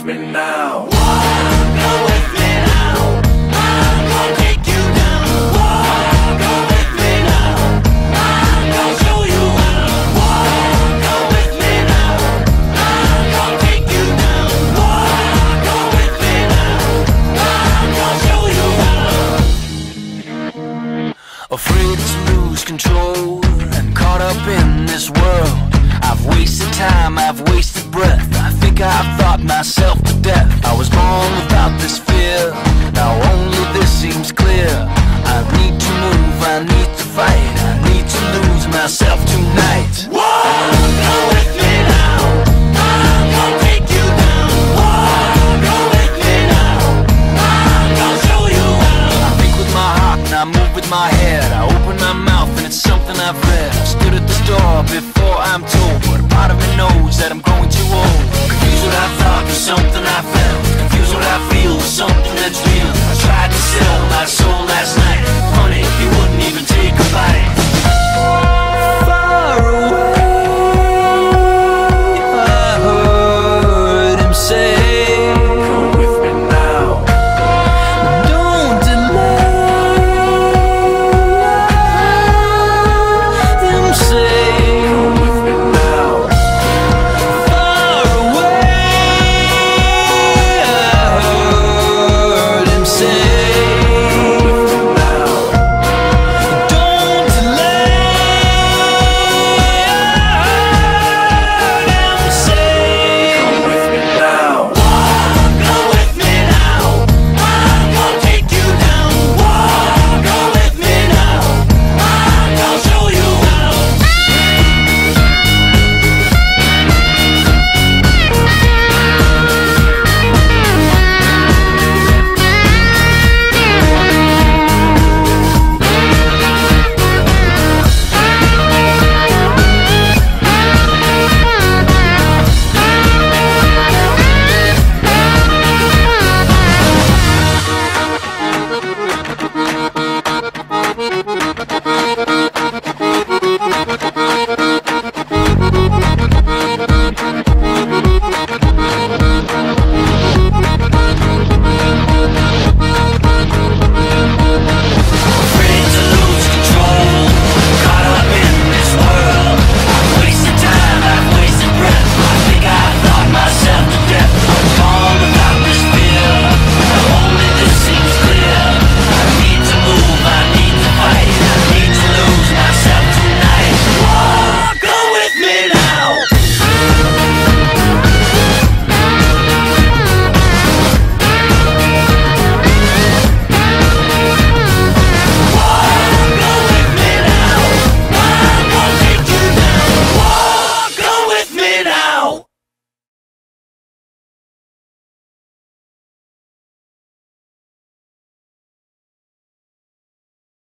me now. Go with me now. I'm gonna take you down. Go with me now. I'm gonna show you how. Go with me now. I'm gonna take you down. Go with me now. I'm gonna show you how. Afraid to lose control and caught up in this world. I've wasted time, I've wasted breath. I think I've thought myself to death. I was born without this fear, now only this seems clear. I need to move, I need to fight, I need to lose myself tonight. Go with me now. I'm gonna take you down. Go with me now. I'm gonna show you how. I think with my heart and I move with my head. I open my mouth and it's something I've read. I stood at the store before I'm told, but a part of me knows that I'm growing too old. Confused what I thought was something I felt. Confused what I feel was something that's real. I tried to sell my soul last night. Funny, he wouldn't even take